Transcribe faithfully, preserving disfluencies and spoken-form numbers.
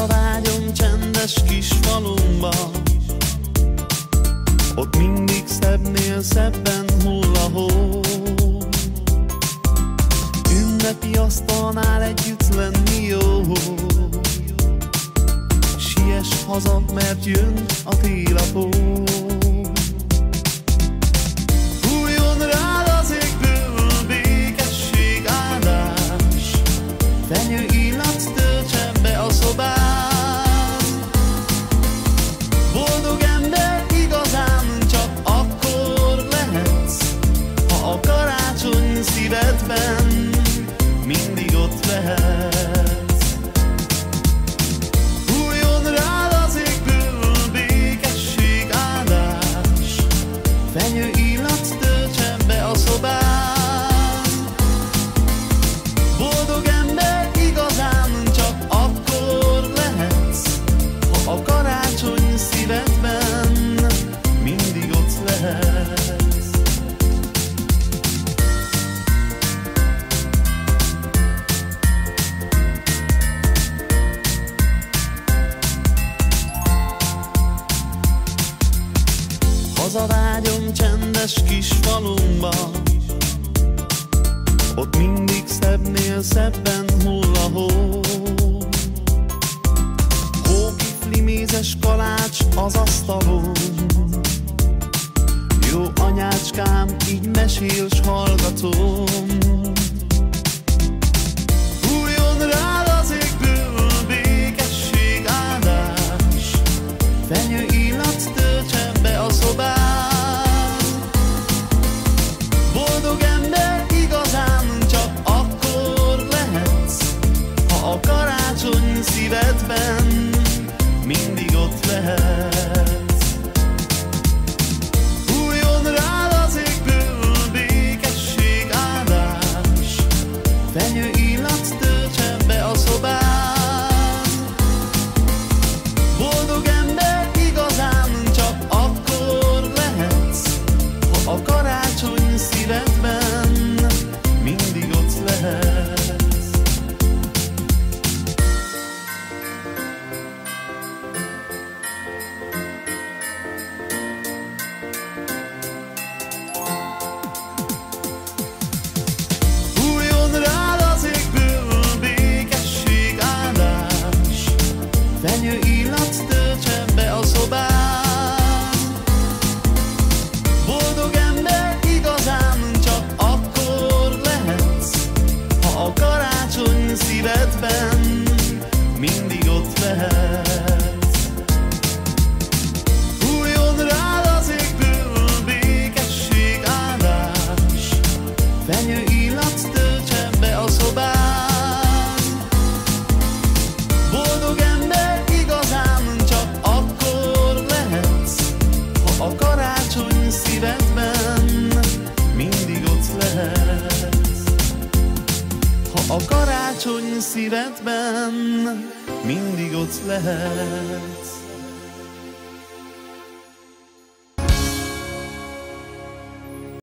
Hazavágyom csendes kis falunkba, ott mindig szebbnél szebben hull a hó. Ünnepi asztalnál együtt lenni jó. Siess haza, mert jön a télapó. Fújjon rád az égből békesség áldás, fenyő illat töltse be a szobád. Boldog ember igazán csak akkor lehetsz, ha a karácsony szívedben mindig ott lehetsz. Fújjon rád az égből békesség áldás, fenyő illat töltse be a szobád. Boldog ember igazán csak akkor lehetsz, ha a karácsony szívedben mindig ott lehetsz. Hazavágyom csendes kis falunkba, ott mindig szebbnél szebben hull a hó. Hókifli mézes kalács az asztalon, jó anyácskám, így mesél, s hallgatom. Fújjon rád az égből békesség áldás, fenyő illat töltse be a szobád. Boldog ember igazán csak akkor lehetsz, ha a karácsony szívedben mindig ott lehetsz. Fújjon rád az égből békesség áldás, fenyő illat töltse be a szobád. Boldog ember igazán csak akkor lehetsz, ha a karácsony szívedben mindig ott lehetsz. Fújjon rád az égből békesség áldás, fenyő illat töltse be a szobád. Boldog ember igazán csak akkor lehetsz, ha a karácsony szívedben mindig ott lehetsz. Fújjon rád az égből békesség áldás, fenyő illat töltse be a szobád. Boldog ember igazán csak akkor lehetsz, ha a karácsony szívedben mindig ott lehetsz. Ha a karácsony szívedben mindig ott lehetsz.